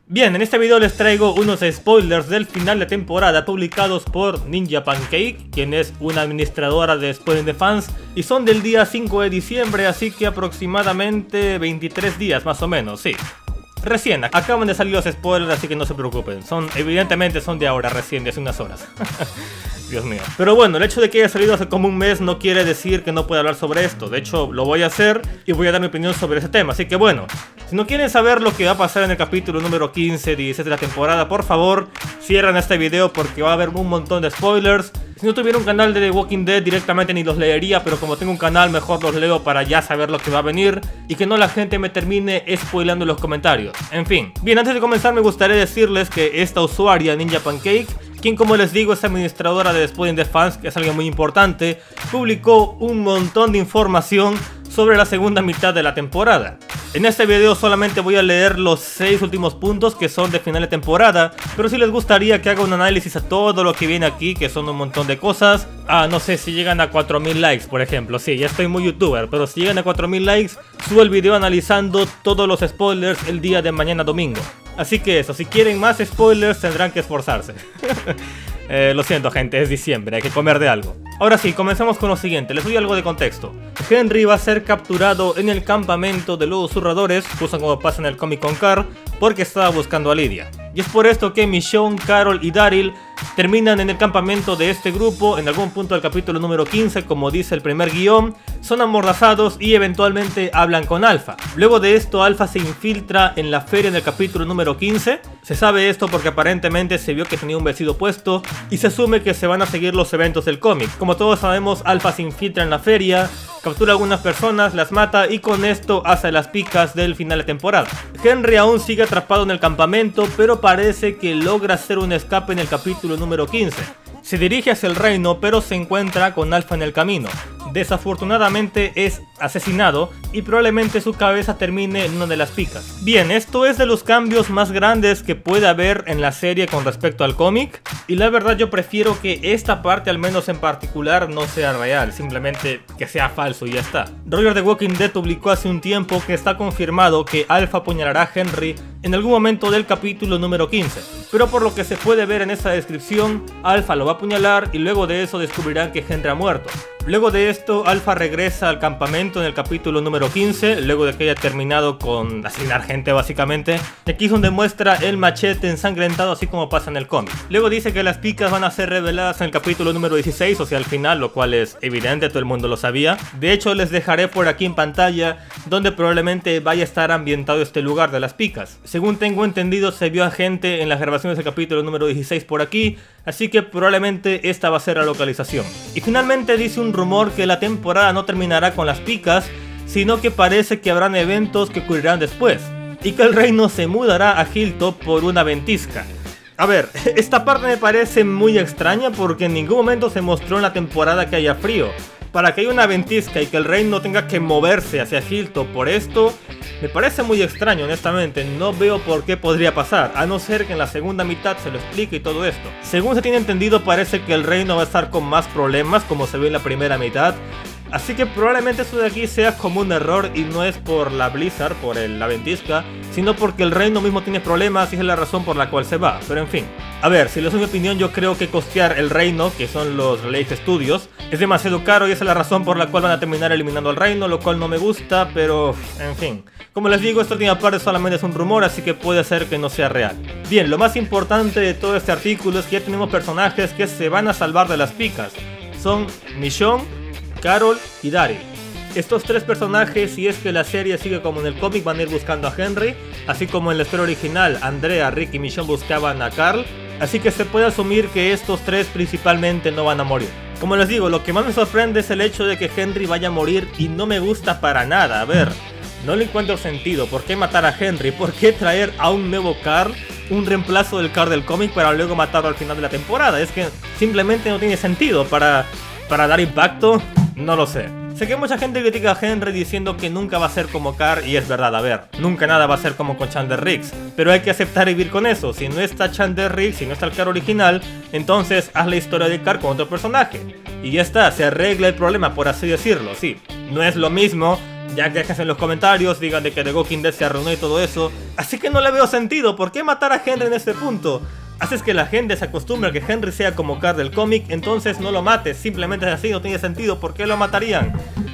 Bien, en este video les traigo unos spoilers del final de temporada publicados por Ninja Pancake, quien es una administradora de Spoiling the Fans, y son del día 5 de diciembre, así que aproximadamente 23 días más o menos, sí. Recién, acaban de salir los spoilers, así que no se preocupen. Evidentemente son de ahora, recién, de hace unas horas. Dios mío. Pero bueno, el hecho de que haya salido hace como un mes no quiere decir que no pueda hablar sobre esto. De hecho, lo voy a hacer y voy a dar mi opinión sobre ese tema. Así que bueno, si no quieren saber lo que va a pasar en el capítulo número 15, 16 de la temporada, por favor, cierran este video porque va a haber un montón de spoilers. Si no tuviera un canal de The Walking Dead directamente ni los leería, pero como tengo un canal mejor los leo para ya saber lo que va a venir y que no la gente me termine spoilando en los comentarios. En fin, bien, antes de comenzar me gustaría decirles que esta usuaria, Ninja Pancake, quien como les digo es administradora de Spoiling the Fans, que es alguien muy importante, publicó un montón de información sobre la segunda mitad de la temporada. En este video solamente voy a leer los 6 últimos puntos que son de final de temporada, pero si les gustaría que haga un análisis a todo lo que viene aquí, que son un montón de cosas, no sé, si llegan a 4000 likes por ejemplo, sí, ya estoy muy youtuber, pero si llegan a 4000 likes, subo el video analizando todos los spoilers el día de mañana domingo. Así que eso, si quieren más spoilers tendrán que esforzarse. Lo siento gente, es diciembre, hay que comer de algo. Ahora sí, comencemos con lo siguiente, les doy algo de contexto. Henry va a ser capturado en el campamento de los susurradores, justo como pasa en el cómic con Carl, porque estaba buscando a Lydia. Y es por esto que Michonne, Carol y Daryl terminan en el campamento de este grupo. En algún punto del capítulo número 15, como dice el primer guión, son amordazados y eventualmente hablan con Alpha. Luego de esto, Alpha se infiltra en la feria en el capítulo número 15. Se sabe esto porque aparentemente se vio que tenía un vestido puesto y se asume que se van a seguir los eventos del cómic. Como todos sabemos, Alpha se infiltra en la feria, captura a algunas personas, las mata y con esto hace las picas del final de temporada. Henry aún sigue atrapado en el campamento, pero parece que logra hacer un escape en el capítulo número 15. Se dirige hacia el reino, pero se encuentra con Alpha en el camino. Desafortunadamente es asesinado y probablemente su cabeza termine en una de las picas. Bien, esto es de los cambios más grandes que puede haber en la serie con respecto al cómic, y la verdad yo prefiero que esta parte, al menos en particular, no sea real, simplemente que sea falso y ya está. Roger de Walking Dead publicó hace un tiempo que está confirmado que Alpha apuñalará a Henry en algún momento del capítulo número 15, pero por lo que se puede ver en esa descripción, Alpha lo va a apuñalar y luego de eso descubrirán que Henry ha muerto. Luego de esto, Alpha regresa al campamento en el capítulo número 15, luego de que haya terminado con asesinar gente básicamente. Y aquí es donde muestra el machete ensangrentado, así como pasa en el cómic. Luego dice que las picas van a ser reveladas en el capítulo número 16, o sea al final, lo cual es evidente, todo el mundo lo sabía. De hecho les dejaré por aquí en pantalla donde probablemente vaya a estar ambientado este lugar de las picas. Según tengo entendido, se vio a gente en las grabaciones del capítulo número 16 por aquí, así que probablemente esta va a ser la localización. Y finalmente dice un rumor que la temporada no terminará con las picas, sino que parece que habrán eventos que ocurrirán después, y que el reino se mudará a Hilltop por una ventisca. A ver, esta parte me parece muy extraña porque en ningún momento se mostró en la temporada que haya frío. Para que haya una ventisca y que el reino tenga que moverse hacia Hilltop por esto, me parece muy extraño, honestamente. No veo por qué podría pasar, a no ser que en la segunda mitad se lo explique y todo esto. Según se tiene entendido, parece que el reino va a estar con más problemas, como se ve en la primera mitad. Así que probablemente esto de aquí sea como un error y no es por la Blizzard, por la ventisca, sino porque el reino mismo tiene problemas y es la razón por la cual se va. Pero en fin, a ver, si les doy mi opinión, yo creo que costear el reino, que son los Relief Studios, es demasiado caro y esa es la razón por la cual van a terminar eliminando al reino, lo cual no me gusta, pero en fin. Como les digo, esta última parte solamente es un rumor, así que puede ser que no sea real. Bien, lo más importante de todo este artículo es que ya tenemos personajes que se van a salvar de las picas. Son Michonne, Carol y Daryl. Estos tres personajes, si es que la serie sigue como en el cómic, van a ir buscando a Henry, así como en la historia original Andrea, Rick y Michonne buscaban a Carl, así que se puede asumir que estos tres principalmente no van a morir. Como les digo, lo que más me sorprende es el hecho de que Henry vaya a morir y no me gusta para nada. A ver, no le encuentro sentido. ¿Por qué matar a Henry? ¿Por qué traer a un nuevo Carl? Un reemplazo del Carl del cómic para luego matarlo al final de la temporada. Es que simplemente no tiene sentido. Para dar impacto, no lo sé. Sé que mucha gente critica a Henry diciendo que nunca va a ser como Carl, y es verdad, a ver, nunca nada va a ser como con Chandler Riggs, pero hay que aceptar y vivir con eso. Si no está Chandler Riggs, si no está el Carl original, entonces haz la historia de Carl con otro personaje y ya está, se arregla el problema, por así decirlo. Sí, no es lo mismo, Ya que dejen en los comentarios, digan de que The Walking Dead se arruinó y todo eso. Así que no le veo sentido, ¿por qué matar a Henry en este punto? Haces que la gente se acostumbre a que Henry sea como Carl del cómic, entonces no lo mates, simplemente es así, no tiene sentido, ¿por qué lo matarían?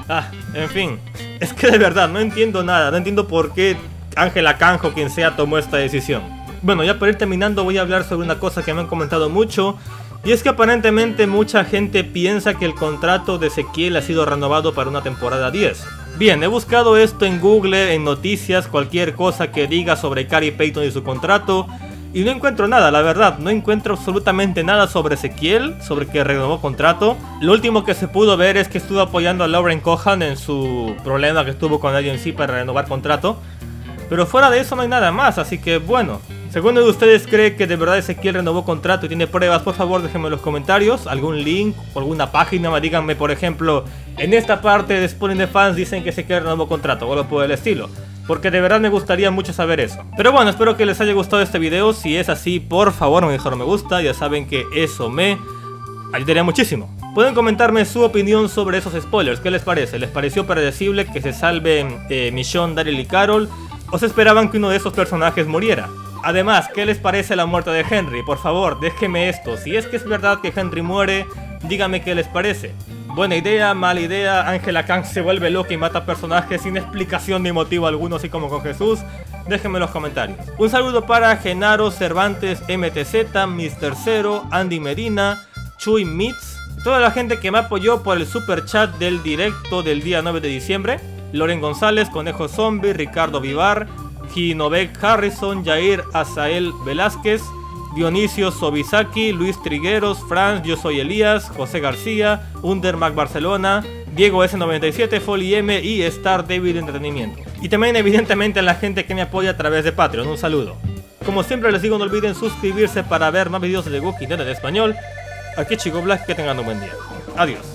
En fin, es que de verdad no entiendo nada, no entiendo por qué Angela Kang o quien sea tomó esta decisión. Bueno, ya para ir terminando voy a hablar sobre una cosa que me han comentado mucho, y es que aparentemente mucha gente piensa que el contrato de Ezequiel ha sido renovado para una temporada 10. Bien, he buscado esto en Google, en noticias, cualquier cosa que diga sobre Khary Payton y su contrato, y no encuentro nada, la verdad, no encuentro absolutamente nada sobre Ezequiel, sobre que renovó contrato. Lo último que se pudo ver es que estuvo apoyando a Lauren Cohan en su problema que tuvo con AMC para renovar contrato. Pero fuera de eso no hay nada más, así que bueno. Si alguno de ustedes cree que de verdad Ezequiel renovó contrato y tiene pruebas, por favor déjenme en los comentarios algún link o alguna página, díganme por ejemplo, en esta parte de Spoiling the Fans dicen que Ezequiel renovó contrato o algo por el estilo. Porque de verdad me gustaría mucho saber eso. Pero bueno, espero que les haya gustado este video. Si es así, por favor me dejen me gusta. Ya saben que eso me ayudaría muchísimo. Pueden comentarme su opinión sobre esos spoilers. ¿Qué les parece? ¿Les pareció predecible que se salven Michonne, Daryl y Carol? ¿O se esperaban que uno de esos personajes muriera? Además, ¿qué les parece la muerte de Henry? Por favor, déjenme esto. Si es que es verdad que Henry muere, díganme qué les parece. Buena idea, mala idea, Angela Kang se vuelve loca y mata personajes sin explicación ni motivo alguno, así como con Jesús. Déjenme en los comentarios. Un saludo para Genaro, Cervantes, MTZ, Mr. Zero, Andy Medina, Chuy Mitz, toda la gente que me apoyó por el super chat del directo del día 9 de diciembre. Loren González, Conejo Zombie, Ricardo Vivar, Ginovec Harrison, Jair Azael Velázquez, Dionisio Sobisaki, Luis Trigueros, Franz, Yo Soy Elías, José García, Undermac Barcelona, Diego S97, Folly M y Star David Entretenimiento. Y también evidentemente a la gente que me apoya a través de Patreon, un saludo. Como siempre les digo, no olviden suscribirse para ver más videos de The Walking Dead en español. Aquí Chico Black, que tengan un buen día. Adiós.